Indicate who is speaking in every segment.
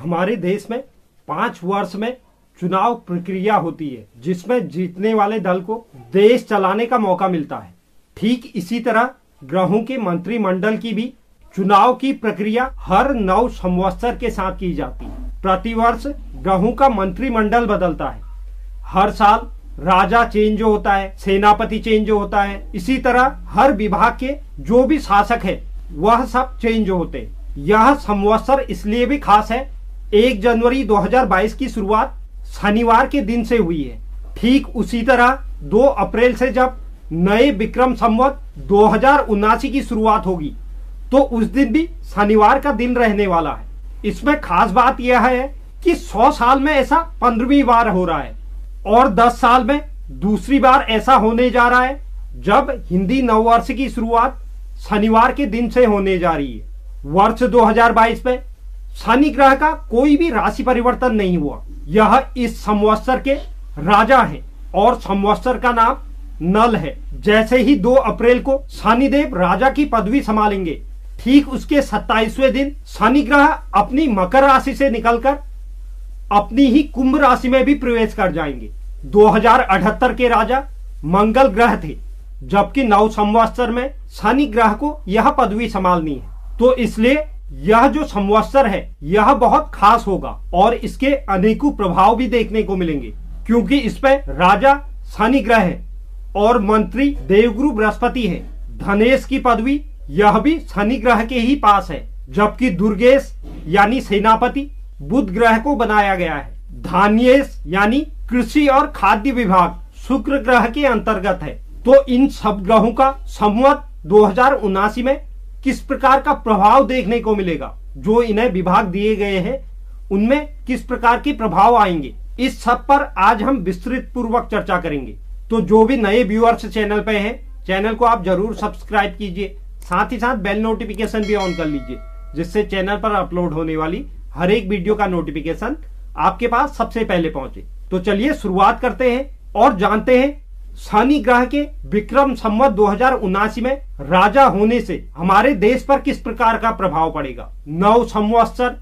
Speaker 1: हमारे देश में 5 वर्ष में चुनाव प्रक्रिया होती है, जिसमें जीतने वाले दल को देश चलाने का मौका मिलता है। ठीक इसी तरह ग्रहों के मंत्रिमंडल की भी चुनाव की प्रक्रिया हर 9 संवत्सर के साथ की जाती है। प्रतिवर्ष ग्रहों का मंत्रिमंडल बदलता है। हर साल राजा चेंज होता है, सेनापति चेंज होता है। इसी तरह हर विभाग के जो भी शासक है वह सब चेंज होते हैं। यह संवत्सर इसलिए भी खास है, 1 जनवरी 2022 की शुरुआत शनिवार के दिन से हुई है। ठीक उसी तरह 2 अप्रैल से जब नए विक्रम संवत 2079 की शुरुआत होगी, तो उस दिन भी शनिवार का दिन रहने वाला है। इसमें खास बात यह है कि 100 साल में ऐसा 15वीं बार हो रहा है और 10 साल में दूसरी बार ऐसा होने जा रहा है जब हिंदी नववर्ष की शुरुआत शनिवार के दिन से होने जा रही है। वर्ष 2022 में शनि ग्रह का कोई भी राशि परिवर्तन नहीं हुआ। यह इस संवत्सर के राजा हैं और संवत्सर का नाम नल है। जैसे ही 2 अप्रैल को शनिदेव राजा की पदवी संभालेंगे, ठीक उसके 27वें दिन शनि ग्रह अपनी मकर राशि से निकलकर अपनी ही कुंभ राशि में भी प्रवेश कर जाएंगे। 2078 के राजा मंगल ग्रह थे, जबकि 9 संवत्सर में शनि ग्रह को यह पदवी संभालनी है। तो इसलिए यह जो संवत्सर है यह बहुत खास होगा और इसके अनेकों प्रभाव भी देखने को मिलेंगे, क्योंकि इसमें राजा शनि ग्रह है और मंत्री देवगुरु बृहस्पति है। धनेश की पदवी यह भी शनि ग्रह के ही पास है, जबकि दुर्गेश यानी सेनापति बुध ग्रह को बनाया गया है। धान्येश यानी कृषि और खाद्य विभाग शुक्र ग्रह के अंतर्गत है। तो इन सब ग्रहों का संवत 2079 में किस प्रकार का प्रभाव देखने को मिलेगा, जो इन्हें विभाग दिए गए हैं उनमें किस प्रकार के प्रभाव आएंगे, इस सब पर आज हम विस्तृत पूर्वक चर्चा करेंगे। तो जो भी नए व्यूअर्स चैनल पे हैं, चैनल को आप जरूर सब्सक्राइब कीजिए, साथ ही साथ बेल नोटिफिकेशन भी ऑन कर लीजिए, जिससे चैनल पर अपलोड होने वाली हर एक वीडियो का नोटिफिकेशन आपके पास सबसे पहले पहुंचे। तो चलिए शुरुआत करते हैं और जानते हैं शनि ग्रह के विक्रम संवत 2079 में राजा होने से हमारे देश पर किस प्रकार का प्रभाव पड़ेगा। 9 संवत्सर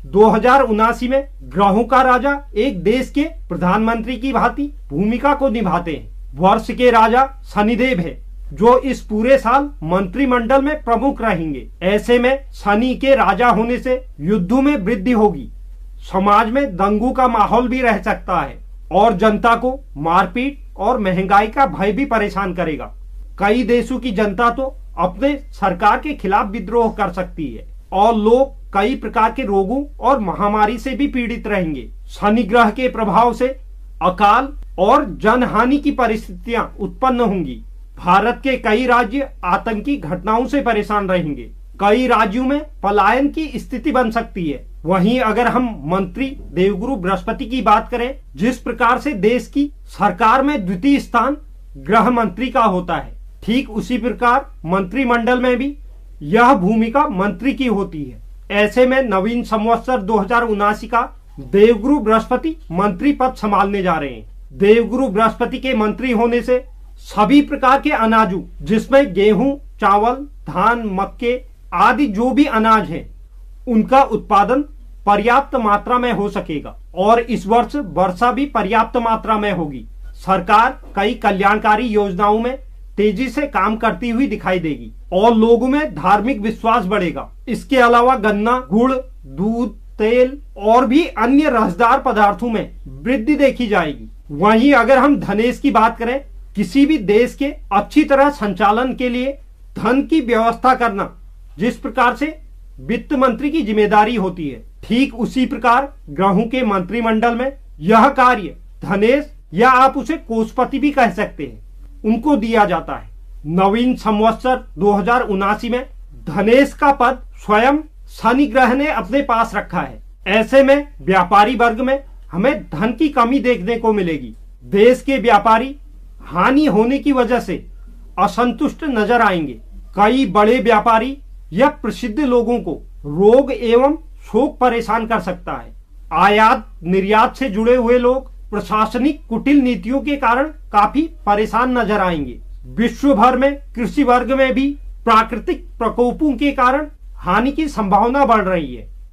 Speaker 1: 2079 में ग्रहों का राजा एक देश के प्रधानमंत्री की भांति भूमिका को निभाते हैं। वर्ष के राजा शनिदेव है, जो इस पूरे साल मंत्रिमंडल में प्रमुख रहेंगे। ऐसे में शनि के राजा होने से युद्धों में वृद्धि होगी, समाज में दंगों का माहौल भी रह सकता है और जनता को मारपीट और महंगाई का भय भी परेशान करेगा। कई देशों की जनता तो अपने सरकार के खिलाफ विद्रोह कर सकती है और लोग कई प्रकार के रोगों और महामारी से भी पीड़ित रहेंगे। शनि ग्रह के प्रभाव से अकाल और जनहानि की परिस्थितियां उत्पन्न होंगी। भारत के कई राज्य आतंकी घटनाओं से परेशान रहेंगे। कई राज्यों में पलायन की स्थिति बन सकती है। वहीं अगर हम मंत्री देवगुरु बृहस्पति की बात करें, जिस प्रकार से देश की सरकार में द्वितीय स्थान गृह मंत्री का होता है, ठीक उसी प्रकार मंत्रिमंडल में भी यह भूमिका मंत्री की होती है। ऐसे में नवीन संवत्सर 2079 का देवगुरु बृहस्पति मंत्री पद संभालने जा रहे हैं। देवगुरु बृहस्पति के मंत्री होने से सभी प्रकार के अनाजों, जिसमें गेहूं, चावल, धान, मक्के आदि जो भी अनाज है, उनका उत्पादन पर्याप्त मात्रा में हो सकेगा और इस वर्ष वर्षा भी पर्याप्त मात्रा में होगी। सरकार कई कल्याणकारी योजनाओं में तेजी से काम करती हुई दिखाई देगी और लोगों में धार्मिक विश्वास बढ़ेगा। इसके अलावा गन्ना, गुड़, दूध, तेल और भी अन्य रसदार पदार्थों में वृद्धि देखी जाएगी। वहीं अगर हम धनेश की बात करें, किसी भी देश के अच्छी तरह संचालन के लिए धन की व्यवस्था करना जिस प्रकार से वित्त मंत्री की जिम्मेदारी होती है, ठीक उसी प्रकार ग्रहों के मंत्रिमंडल में यह कार्य धनेश या आप उसे कोषपति भी कह सकते हैं, उनको दिया जाता है। नवीन संवत्सर 2079 में धनेश का पद स्वयं शनि ग्रह ने अपने पास रखा है। ऐसे में व्यापारी वर्ग में हमें धन की कमी देखने को मिलेगी। देश के व्यापारी हानि होने की वजह से असंतुष्ट नजर आएंगे। कई बड़े व्यापारी या प्रसिद्ध लोगों को रोग एवं शोक परेशान कर सकता है। आयात निर्यात से जुड़े हुए लोग प्रशासनिक कुटिल नीतियों के कारण काफी परेशान नजर आएंगे। विश्व भर में कृषि वर्ग में भी प्राकृतिक प्रकोपों के कारण हानि की संभावना बढ़ रही है।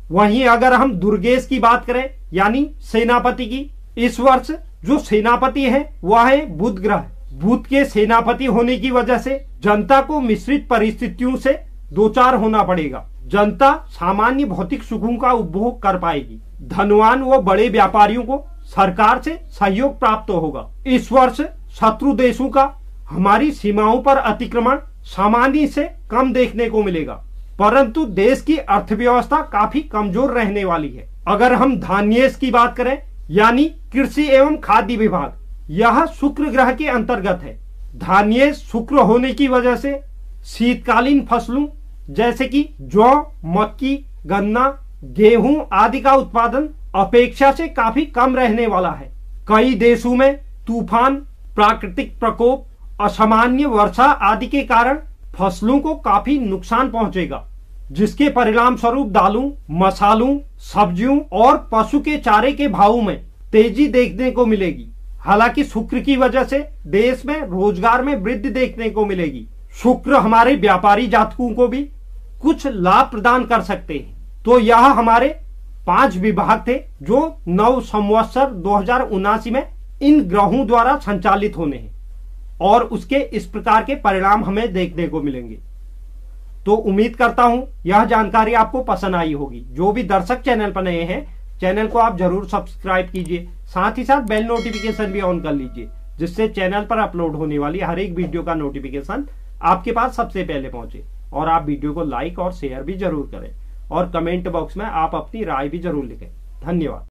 Speaker 1: वहीं अगर हम दुर्गेश की बात करें यानी सेनापति की, इस वर्ष जो सेनापति है वह है बुध ग्रह। बुध के सेनापति होने की वजह से जनता को मिश्रित परिस्थितियों से दो चार होना पड़ेगा। जनता सामान्य भौतिक सुखों का उपभोग कर पाएगी। धनवान व बड़े व्यापारियों को सरकार से सहयोग प्राप्त होगा। इस वर्ष शत्रु देशों का हमारी सीमाओं पर अतिक्रमण सामान्य से कम देखने को मिलेगा, परंतु देश की अर्थव्यवस्था काफी कमजोर रहने वाली है। अगर हम धान्येश की बात करें यानी कृषि एवं खाद्य विभाग, यह शुक्र ग्रह के अंतर्गत है। धान्येश शुक्र होने की वजह से शीतकालीन फसलों जैसे कि जौ, मक्की, गन्ना, गेहूं आदि का उत्पादन अपेक्षा से काफी कम रहने वाला है। कई देशों में तूफान, प्राकृतिक प्रकोप, असामान्य वर्षा आदि के कारण फसलों को काफी नुकसान पहुंचेगा, जिसके परिणाम स्वरूप दालों, मसालों, सब्जियों और पशु के चारे के भावों में तेजी देखने को मिलेगी। हालांकि शुक्र की वजह से देश में रोजगार में वृद्धि देखने को मिलेगी। शुक्र हमारे व्यापारी जातकों को भी कुछ लाभ प्रदान कर सकते हैं। तो यह हमारे 5 विभाग थे जो 9 संवत्सर 2079 में इन ग्रहों द्वारा संचालित होने हैं और उसके इस प्रकार के परिणाम हमें देखने को मिलेंगे। तो उम्मीद करता हूं यह जानकारी आपको पसंद आई होगी। जो भी दर्शक चैनल पर नए हैं, चैनल को आप जरूर सब्सक्राइब कीजिए, साथ ही साथ बेल नोटिफिकेशन भी ऑन कर लीजिए, जिससे चैनल पर अपलोड होने वाली हर एक वीडियो का नोटिफिकेशन आपके पास सबसे पहले पहुंचे। और आप वीडियो को लाइक और शेयर भी जरूर करें और कमेंट बॉक्स में आप अपनी राय भी जरूर लिखें। धन्यवाद।